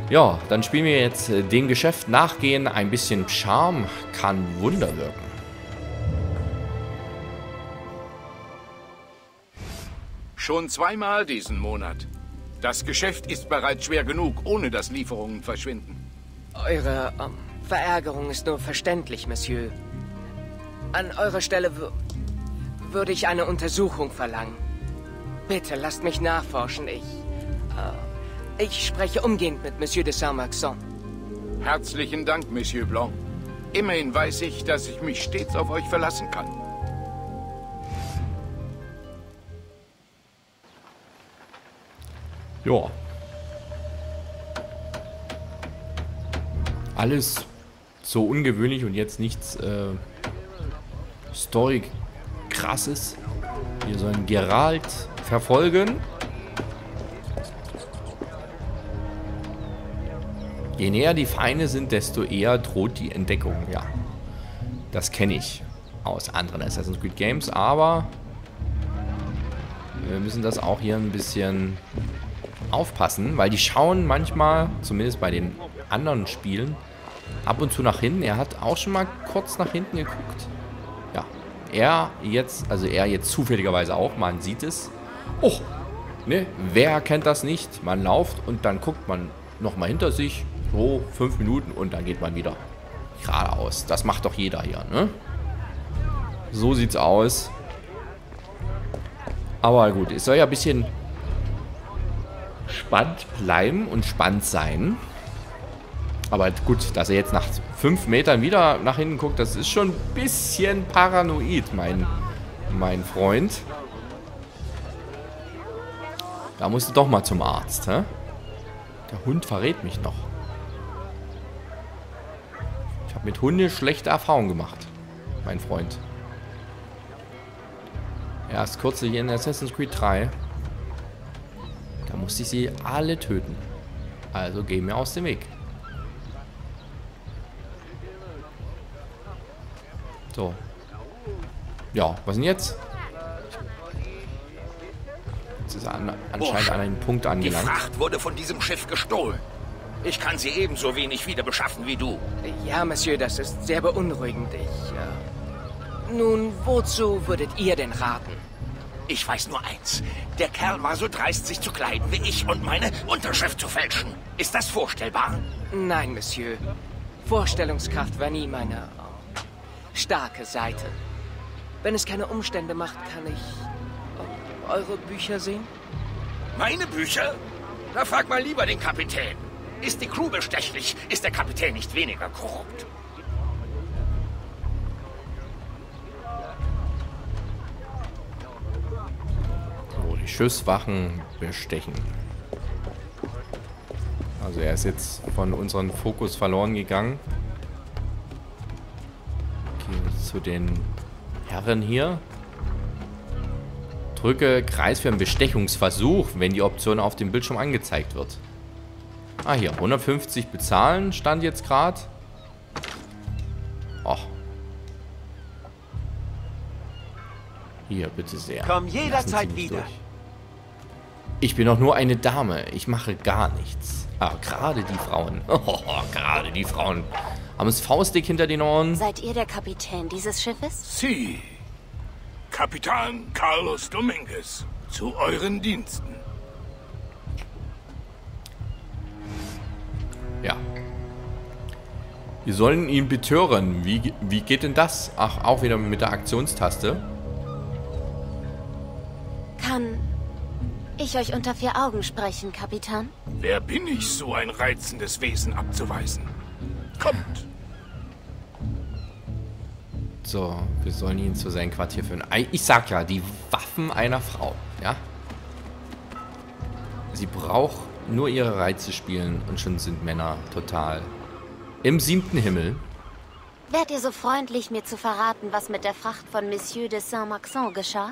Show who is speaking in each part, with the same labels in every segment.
Speaker 1: Ja, dann spielen wir jetzt dem Geschäft nachgehen. Ein bisschen Charme kann Wunder wirken.
Speaker 2: Schon zweimal diesen Monat. Das Geschäft ist bereits schwer genug, ohne dass Lieferungen verschwinden.
Speaker 3: Eure Verärgerung ist nur verständlich, Monsieur. An eurer Stelle würde ich eine Untersuchung verlangen. Bitte lasst mich nachforschen. Ich spreche umgehend mit Monsieur de Saint-Marxon.
Speaker 2: Herzlichen Dank, Monsieur Blanc. Immerhin weiß ich, dass ich mich stets auf euch verlassen kann.
Speaker 1: Ja. Alles so ungewöhnlich und jetzt nichts Story krasses. Wir sollen Geralt verfolgen. Je näher die Feinde sind, desto eher droht die Entdeckung. Ja, das kenne ich aus anderen Assassin's Creed Games, aber wir müssen das auch hier ein bisschen aufpassen, weil die schauen manchmal, zumindest bei den anderen Spielen, ab und zu nach hinten. Er hat auch schon mal kurz nach hinten geguckt. Ja, er jetzt zufälligerweise auch, man sieht es. Oh, ne, wer kennt das nicht? Man lauft und dann guckt man nochmal hinter sich, so 5 Minuten und dann geht man wieder geradeaus. Das macht doch jeder hier, ne? So sieht's aus. Aber gut, es soll ja ein bisschen spannend bleiben und spannend sein. Aber gut, dass er jetzt nach 5 Metern wieder nach hinten guckt, das ist schon ein bisschen paranoid, mein Freund. Da musst du doch mal zum Arzt, hä? Der Hund verrät mich noch. Ich habe mit Hunden schlechte Erfahrungen gemacht, mein Freund. Erst kürzlich in Assassin's Creed 3. Da musste ich sie alle töten. Also geh mir aus dem Weg. So. Ja, was denn jetzt? Jetzt ist er anscheinend an einen Punkt angelangt.
Speaker 4: Die Fracht wurde von diesem Schiff gestohlen. Ich kann sie ebenso wenig wieder beschaffen wie du.
Speaker 3: Ja, Monsieur, das ist sehr beunruhigend. Nun, wozu würdet ihr denn raten?
Speaker 4: Ich weiß nur eins. Der Kerl war so dreist, sich zu kleiden wie ich und meine Unterschrift zu fälschen. Ist das vorstellbar?
Speaker 3: Nein, Monsieur. Vorstellungskraft war nie meine starke Seite. Wenn es keine Umstände macht, kann ich eure Bücher sehen?
Speaker 4: Meine Bücher? Da frag mal lieber den Kapitän. Ist die Crew bestechlich, ist der Kapitän nicht weniger korrupt.
Speaker 1: So, die Schiffswachen bestechen. Also er ist jetzt von unserem Fokus verloren gegangen. Gehen wir zu den Herren hier. Drücke Kreis für einen Bestechungsversuch, wenn die Option auf dem Bildschirm angezeigt wird. Ah, hier, 150 bezahlen, stand jetzt gerade. Och. Hier, bitte sehr.
Speaker 5: Komm jederzeit wieder.
Speaker 1: Durch. Ich bin doch nur eine Dame. Ich mache gar nichts. Ah, gerade die Frauen. Oh, gerade die Frauen. Haben es faustdick hinter den Ohren.
Speaker 6: Seid ihr der Kapitän dieses Schiffes?
Speaker 2: Sie, Kapitän Carlos Dominguez, zu euren Diensten.
Speaker 1: Ja. Wir sollen ihn betören. Wie geht denn das? Ach, auch wieder mit der Aktionstaste.
Speaker 6: Kann ich euch unter 4 Augen sprechen, Kapitän?
Speaker 2: Wer bin ich, so ein reizendes Wesen abzuweisen? Kommt!
Speaker 1: So, wir sollen ihn zu seinem Quartier führen. Ich sag ja, die Waffen einer Frau, ja? Sie braucht nur ihre Reize spielen und schon sind Männer total im 7. Himmel.
Speaker 6: Wärt ihr so freundlich, mir zu verraten, was mit der Fracht von Monsieur de Saint-Marxon geschah?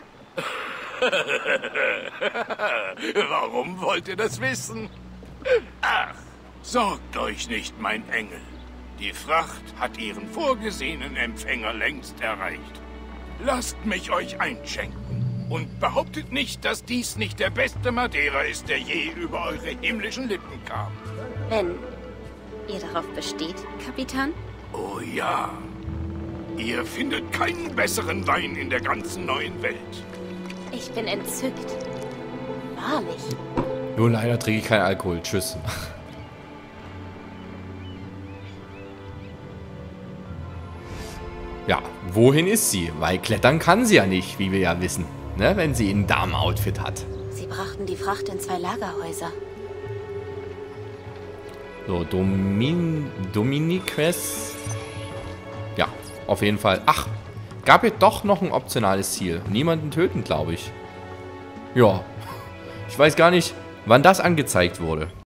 Speaker 2: Warum wollt ihr das wissen? Ach, sorgt euch nicht, mein Engel. Die Fracht hat ihren vorgesehenen Empfänger längst erreicht. Lasst mich euch einschenken. Und behauptet nicht, dass dies nicht der beste Madeira ist, der je über eure himmlischen Lippen kam.
Speaker 6: Wenn ihr darauf besteht, Kapitän?
Speaker 2: Oh ja. Ihr findet keinen besseren Wein in der ganzen neuen Welt.
Speaker 6: Ich bin entzückt. Wahrlich.
Speaker 1: Nur leider trinke ich keinen Alkohol. Tschüss. Ja, wohin ist sie? Weil klettern kann sie ja nicht, wie wir ja wissen. Ne, wenn sie ein Damenoutfit hat.
Speaker 6: Sie brachten die Fracht in 2 Lagerhäuser.
Speaker 1: So, Dominiques. Ja, auf jeden Fall. Ach, gab ja doch noch ein optionales Ziel. Niemanden töten, glaube ich. Ja. Ich weiß gar nicht, wann das angezeigt wurde.